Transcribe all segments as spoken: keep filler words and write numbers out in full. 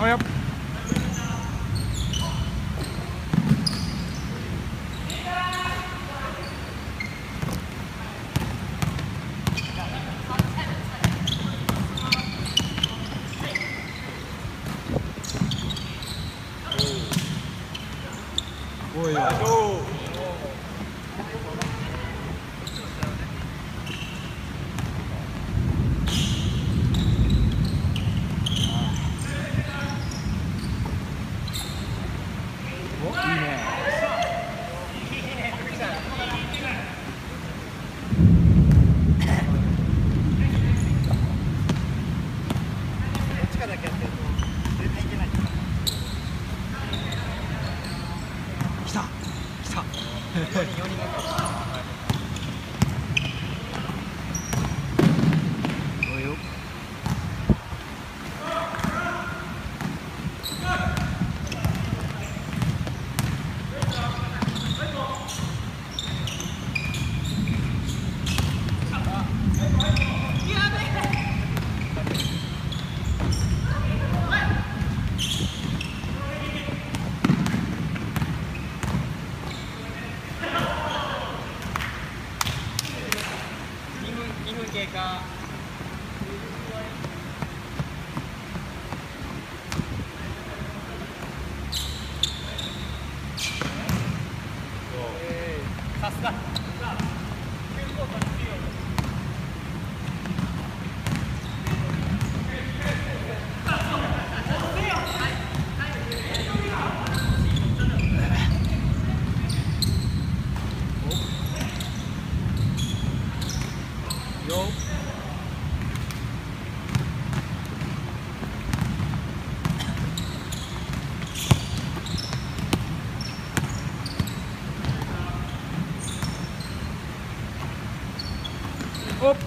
あやっおいよ経過。さすが。 よおっ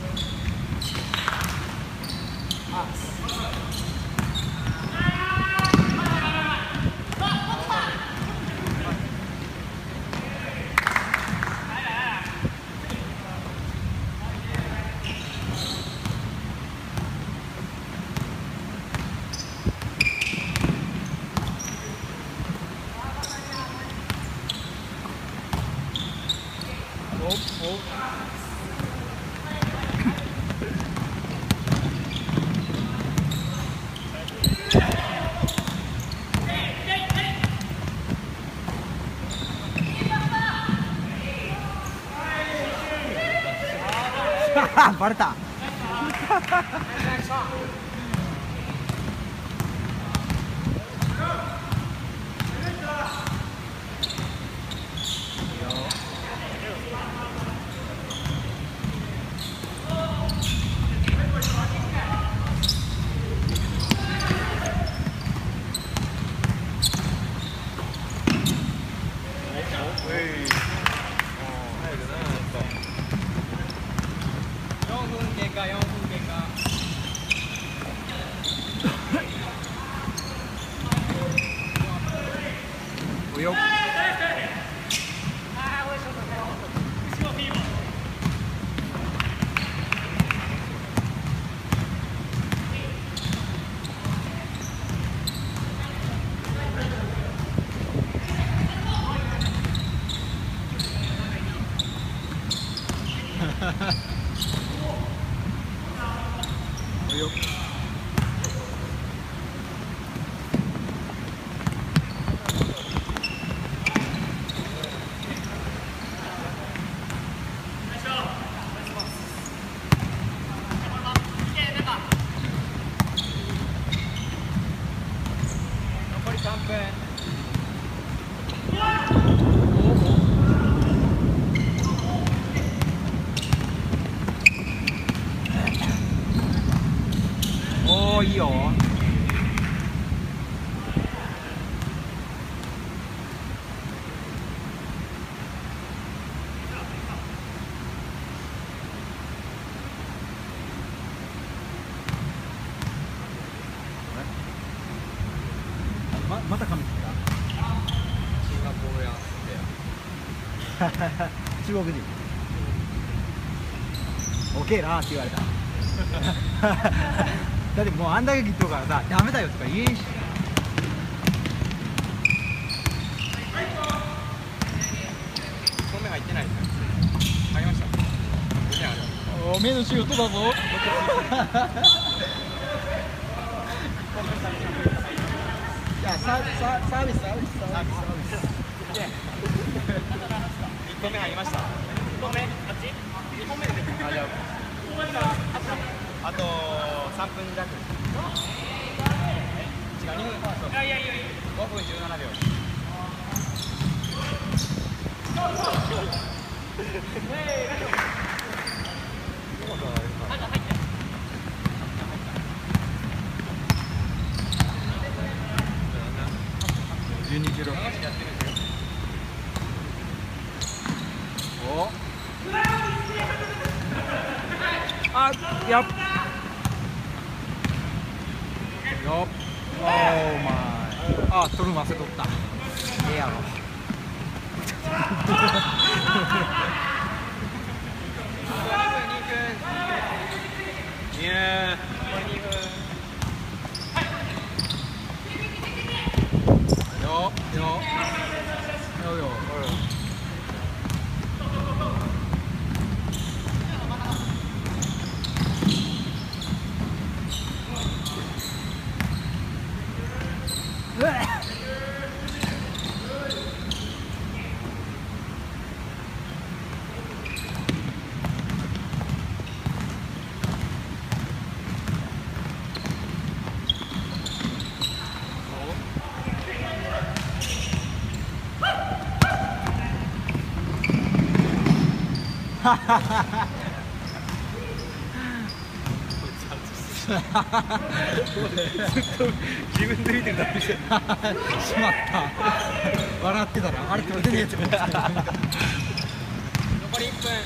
おっバレた経過、よんぷん経過。 およおよ残りさんぷん。 おーいいよままた髪切ったシンガポールや中国人オケーなって言われただってもうあんだけ切っとるからさダメだよとか言えんしてないですよ。あげました。ごてんある。 お目のシュートだぞ。 いや、サービス、サービス、サービス、サービス、サービス。 いっこめ入りました。いっこめ、あっち？にほんめで出てる。あ、じゃあ、あとさんぷん弱。違う、にふん。いやいやいやいや。ごふんじゅうななびょう。 じゅうに、じゅうろく。お。あ、やっ。よっ。おーまい。あ、取るの忘れとった。ええやろ。 いやー、にふん。 よよよよ。 自分で見てるだけで。 しまった。笑ってたら、あれ取れてねえやつ。 残りいっぷん。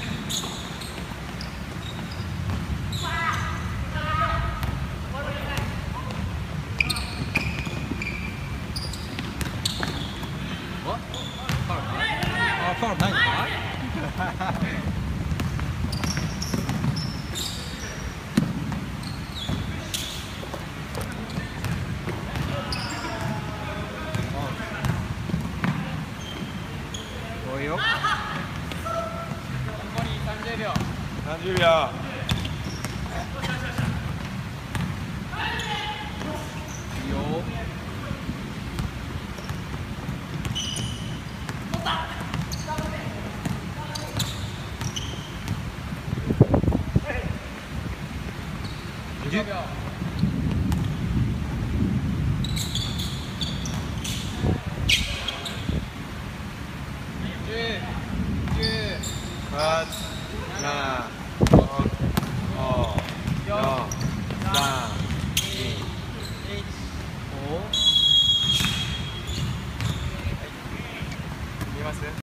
あ、ファウルないのか？おいよ。 残りさんじゅうびょう。 さんじゅうびょう。 いいよ。 じゅうびょう。じゅう、きゅう、 はち、なな、